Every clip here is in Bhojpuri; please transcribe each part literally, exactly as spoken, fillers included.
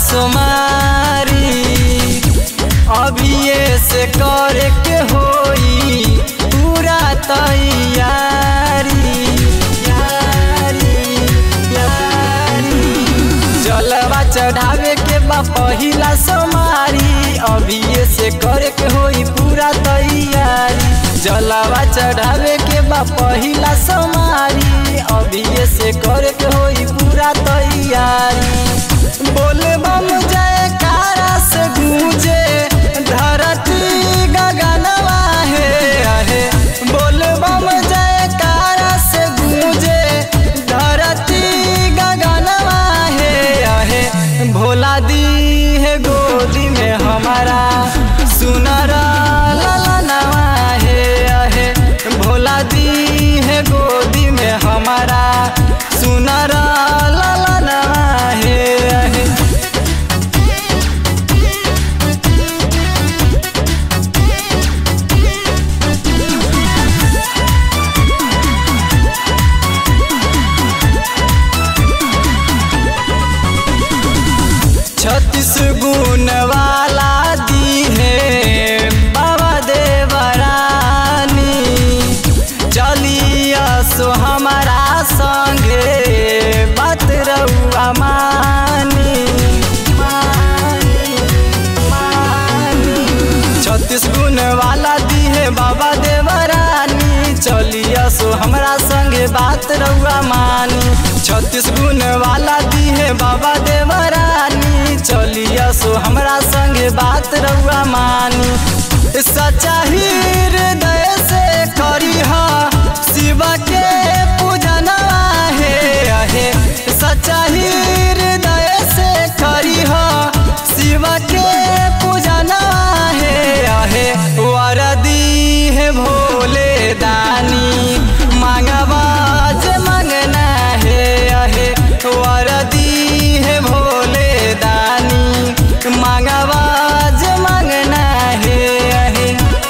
सोमारी अभिये से करे के होई पूरा तैयारी यारी यारी जलवा चढ़ावे के बा पहिला सोमारी अभिये से करे के होई पूरा तैयारी जलवा चढ़ावे के बा पहिला सोमारी अभिये से करे के होई पूरा तैयारी बोले बम जयकारा से गूंजे धरती गगनवा है आहे बोले बम जयकारा से गूंजे धरती गगनवा है आहे भोला दी है गोदी में हमारा सुनरा ललनवा है आहे भोला दी है गोदी में हमारा सुनरा ललनवा है आहे छत्तीस गुण वाला दी है बाबा देवरानी चलिया सो हमारा संगे बात रउआ मानी छत्तीस गुण वाला दी है बाबा देवरानी चलिया सो हमारा संगे बात रउआ मानी छत्तीस गुण वाला दी है बाबा देवरानी चलिया सो हमरा संगे बात रउआ मानी सच्चा हृदय से करी हा शिव के पूजनवा है आहे सच्चा हृदय से करी हा शिव के पूजनवा है आहे वरदी है भोले दानी मांगवा जे मंगना है आहे वरदी है भोले दानी मांगवा जे मंगना है आहे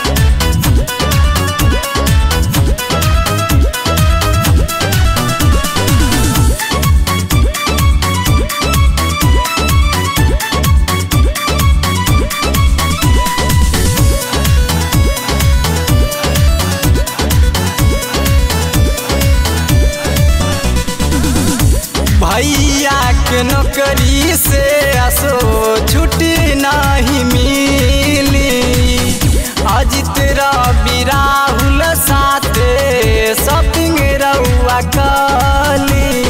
भैया के नौकरी से आसो छुट्टी नहीं मिली अजित रवि राहुल साथे शॉपिंग रउआ कली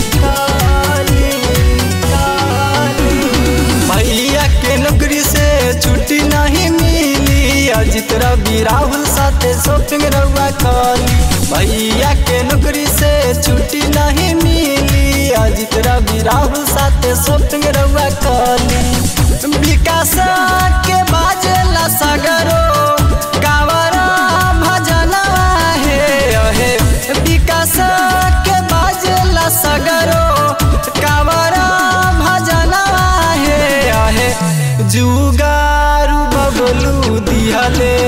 भैया के नौकरी से छुट्टी नहीं मिली अजित रवि राहुल साथे शॉपिंग रउआ कली भैया के नौकरी से छुट्टी नहीं मिली अजित रवि राहुल साथे शॉपिंग रउआ कली विकास के बाजेला सगरो कावरा भजनवा है अहे विकास के बाजेला सगरो कावरा भजनवा है अहे जुगारू बबलू दिहले